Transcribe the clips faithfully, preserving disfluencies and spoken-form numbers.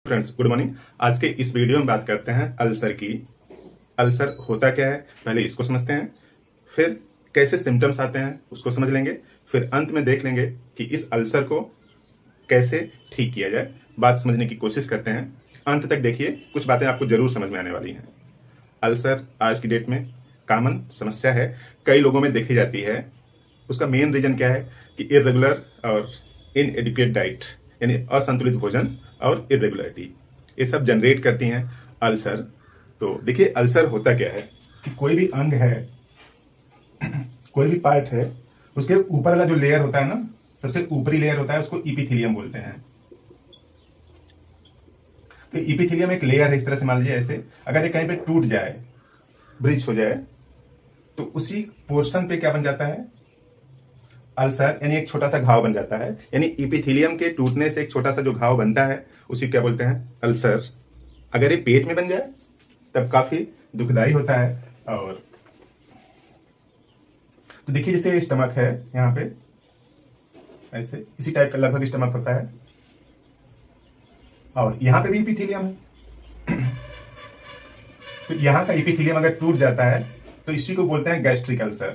Friends good morning. आज के इस वीडियो में बात करते हैं अल्सर की। अल्सर होता क्या है, पहले इसको समझते हैं, फिर कैसे सिम्टम्स आते हैं उसको समझ लेंगे, फिर अंत में देख लेंगे कि इस अल्सर को कैसे ठीक किया जाए। बात समझने की कोशिश करते हैं, अंत तक देखिए, कुछ बातें आपको जरूर समझ में आने वाली हैं। अल्सर आज की डेट में कॉमन समस्या है, कई लोगों में देखी जाती है। उसका मेन रीजन क्या है कि इरेगुलर और इनएडिक्वेट डाइट, यानी असंतुलित भोजन और इरेगुलरिटी, ये सब जनरेट करती हैं अल्सर। तो देखिए अल्सर होता क्या है कि कोई भी अंग है, कोई भी पार्ट है, उसके ऊपर वाला जो लेयर होता है ना, सबसे ऊपरी लेयर होता है, उसको इपिथेलियम बोलते हैं। तो इपिथेलियम एक लेयर है, इस तरह से मान लीजिए ऐसे, अगर ये कहीं पे टूट जाए, ब्रिज हो जाए, तो उसी पोर्शन पे क्या बन जाता है, अल्सर, यानी एक छोटा सा घाव बन जाता है। यानी इपिथेलियम के टूटने से एक छोटा सा जो घाव बनता है उसी क्या बोलते हैं, अल्सर। अगर ये पेट में बन जाए तब काफी दुखदाई होता है। और तो देखिए जैसे स्टमक है, यहां पे ऐसे इसी टाइप का लगभग स्टमक होता है, और यहां पे भी इपिथेलियम है। तो यहां का इपिथेलियम अगर टूट जाता है तो इसी को बोलते हैं गैस्ट्रिक अल्सर।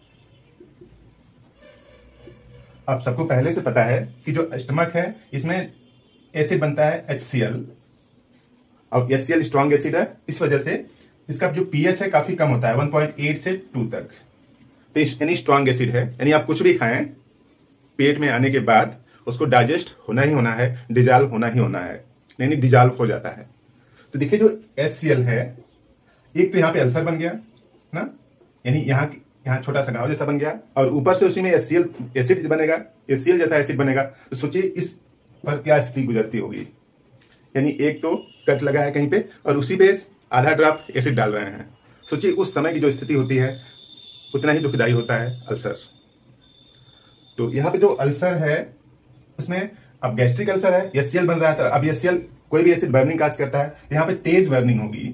अब सबको पहले से पता है कि जो स्टमक है इसमें एसिड बनता है एच सी एल, और H C L strong acid है, इस वजह से इसका जो पीएच है काफी कम होता है, वन पॉइंट एट से टू तक। तो यानी स्ट्रॉन्ग एसिड है, यानी आप कुछ भी खाएं, पेट में आने के बाद उसको डाइजेस्ट होना ही होना है, डिजॉल्व होना ही होना है, यानी डिजॉल्व हो जाता है। तो देखिए जो एच सी एल है, एक तो यहाँ पे अल्सर बन गया ना, यानी यहाँ यहाँ छोटा सा घाव जैसा बन गया, और ऊपर से उसी में एच सी एल एसिड बनेगा, एच सी एल जैसा एसिड बनेगा। तो सोचिए इस पर क्या स्थिति गुजरती होगी। यानी एक तो कट लगा है कहीं पे और उसी पे आधा ड्रॉप एसिड डाल रहे हैं। सोचिए उस समय की जो स्थिति होती है, उतना ही दुखदाई होता है अल्सर। तो यहाँ पे जो अल्सर है उसमें अब गैस्ट्रिक अल्सर है, एच सी एल बन रहा है, तो अब एच सी एल कोई भी एसिड बर्निंग काज करता है, तो यहाँ पे तेज बर्निंग होगी,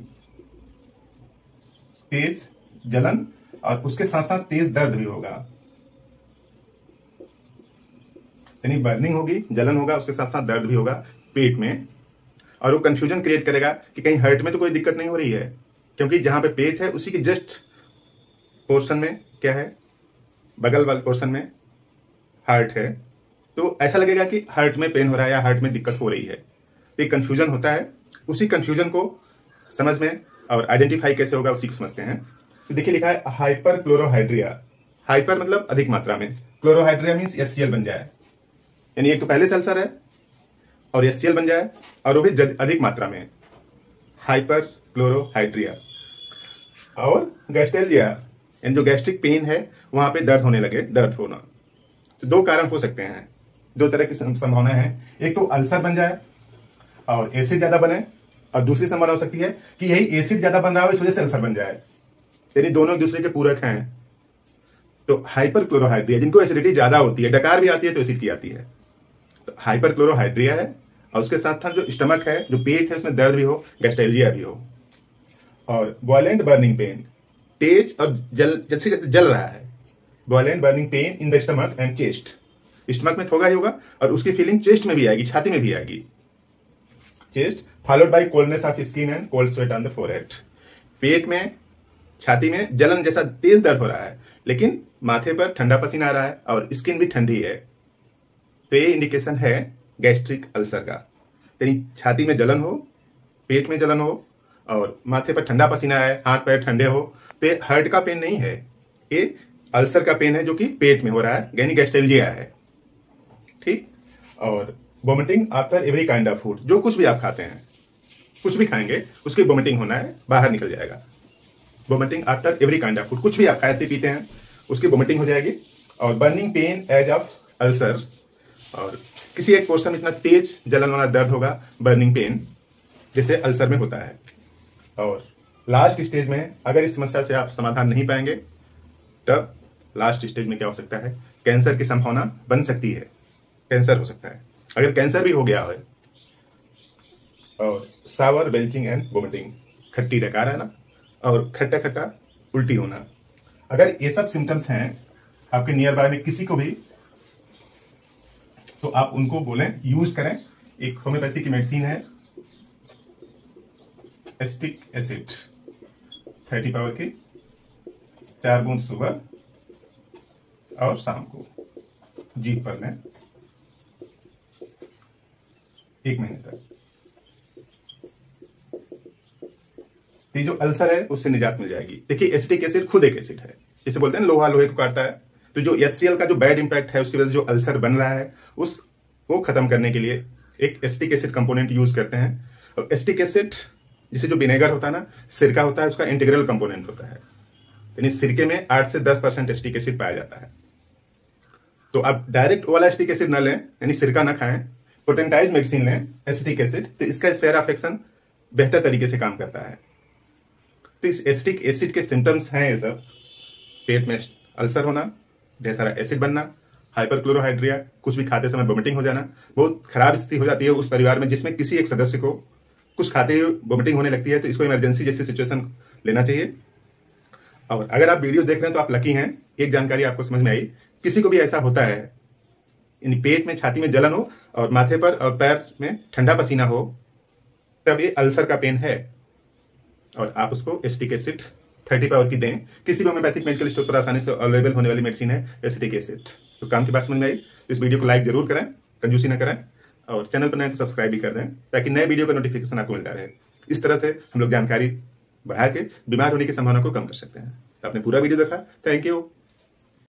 तेज जलन, और उसके साथ साथ तेज दर्द भी होगा। यानी बर्निंग होगी, जलन होगा, उसके साथ साथ दर्द भी होगा पेट में। और वो कंफ्यूजन क्रिएट करेगा कि कहीं हार्ट में तो कोई दिक्कत नहीं हो रही है, क्योंकि जहां पे पेट है उसी के जस्ट पोर्शन में क्या है, बगल वाले पोर्शन में हार्ट है। तो ऐसा लगेगा कि हार्ट में पेन हो रहा है या हार्ट में दिक्कत हो रही है। तो एक कंफ्यूजन होता है, उसी कंफ्यूजन को समझ में और आइडेंटिफाई कैसे होगा उसी को समझते हैं। तो देखिए लिखा है हाइपर क्लोरोहाइड्रिया। हाइपर मतलब अधिक मात्रा में, chlorohydria means H C L बन जाए, यानी एक तो पहले से अल्सर है और एच सी एल बन जाए, और वो भी अधिक मात्रा में, हाइपर क्लोरोहाइड्रिया। और गैस्ट्रेल्जिया, यानी जो गैस्ट्रिक पेन है वहां पे दर्द होने लगे, दर्द होना। तो दो कारण हो सकते हैं, दो तरह की संभावना है। एक तो अल्सर बन जाए और एसिड ज्यादा बने, और दूसरी संभावना हो सकती है कि यही एसिड ज्यादा बन रहा हो, इस वजह से अल्सर बन जाए। यानी दोनों एक दूसरे के पूरक हैं। तो हाइपर क्लोरोहाइड्रिया, जिनको एसिडिटी ज्यादा होती है, डकार भी आती है तो एसिड की आती है, तो हाइपर क्लोरोहाइड्रिया है। और उसके साथ साथ जो स्टमक है, जो पेट है, उसमें दर्द भी हो, गैस्ट्रेल्जिया भी हो। और वॉयलेंट बर्निंग पेन, तेज और जल जैसे जल रहा है, violent burning pain in the stomach and chest. Stomach में होगा ही होगा, और उसकी फीलिंग चेस्ट में भी आएगी, छाती में भी आएगी। Chest followed by coldness of skin and cold sweat on the forehead. पेट में, छाती में जलन जैसा तेज दर्द हो रहा है, लेकिन माथे पर ठंडा पसीना आ रहा है और स्किन भी ठंडी है। तो ये इंडिकेशन है गैस्ट्रिक अल्सर का। यानी छाती में जलन हो, पेट में जलन हो, और माथे पर ठंडा पसीना आए, हाथ पैर ठंडे हो, तो ये हार्ट का पेन नहीं है, ये अल्सर का पेन है जो कि पेट में हो रहा है, यानी गैस्ट्रेल्जिया है। ठीक। और vomiting after every kind of food, जो कुछ भी आप खाते हैं, कुछ भी खाएंगे उसकी वोमिटिंग होना है, बाहर निकल जाएगा। Vomiting after every kind of food, कुछ भी आप खाते पीते हैं उसकी वोमिटिंग हो जाएगी। और burning pain as of ulcer, और किसी एक पोर्शन में इतना तेज जलन वाला दर्द होगा, बर्निंग पेन, जैसे अल्सर में होता है। और लास्ट स्टेज में अगर इस समस्या से आप समाधान नहीं पाएंगे, तब लास्ट स्टेज में क्या हो सकता है, कैंसर की संभावना बन सकती है, कैंसर हो सकता है। अगर कैंसर भी हो गया है, और सावर बेल्चिंग एंड वोमिटिंग, खट्टी डकार है ना, और खट्टा खट्टा उल्टी होना, अगर ये सब सिम्टम्स हैं आपके नियर बाय में किसी को भी, तो आप उनको बोलें यूज करें। एक होम्योपैथी की मेडिसिन है एसिटिक एसिड थर्टी पावर की चार बूंद सुबह और शाम को जीभ पर लें एक महीने तक। ये जो अल्सर है उससे निजात मिल जाएगी। देखिए एसिटिक एसिड खुद एक एसिड है, इसे बोलते हैं लोहा लोहे को काटता है। तो जो एच सी एल का जो बैड इंपैक्ट है उसकी वजह से जो अल्सर बन रहा है उसको खत्म करने के लिए एक एसिटिक एसिड कंपोनेंट यूज करते हैं। और एसिटिक एसिड जिसे जो विनेगर होता है ना, सिरका होता है, उसका इंटीग्रल कंपोनेंट होता है, यानी सिरके में आठ से दस परसेंट एसिटिक एसिड पाया जाता है। तो आप डायरेक्ट वाला एसिटिक एसिड ना लें, यानी सिरका ना खाएं, पोटेंटाइज मेडिसिन लें एसिटिक एसिड, तो इसका स्फेयर ऑफ एक्शन बेहतर तरीके से काम करता है। तो इस एसिटिक एसिड के सिम्टम्स हैं ये सब, पेट में अल्सर होना, ढेर सारा एसिड बनना, हाइपरक्लोरोहाइड्रिया, कुछ भी खाते समय वोमिटिंग हो जाना। बहुत खराब स्थिति हो जाती है उस परिवार में जिसमें किसी एक सदस्य को कुछ खाते हुए वोमिटिंग होने लगती है, तो इसको इमरजेंसी जैसी सिचुएशन लेना चाहिए। और अगर आप वीडियो देख रहे हैं तो आप लकी हैं, एक जानकारी आपको समझ में आई। किसी को भी ऐसा होता है, यानी पेट में छाती में जलन हो और माथे पर और पैर में ठंडा पसीना हो, तब ये अल्सर का पेन है और आप उसको एसिटिक एसिड थर्टी पावर की दें। किसी भी होम्योपैथिक मेडिकल स्टोर पर आसानी से अवेलेबल होने वाली मेडिसिन है एसिटिक एसिड। तो काम की बात समझ में आई तो इस वीडियो को लाइक जरूर करें, कंजूसी ना करें, और चैनल पर नए तो सब्सक्राइब भी कर दें ताकि नए वीडियो का नोटिफिकेशन आपको मिलता रहे। इस तरह से हम लोग जानकारी बढ़ा के बीमार होने की संभावना को कम कर सकते हैं। तो आपने पूरा वीडियो देखा, थैंक यू।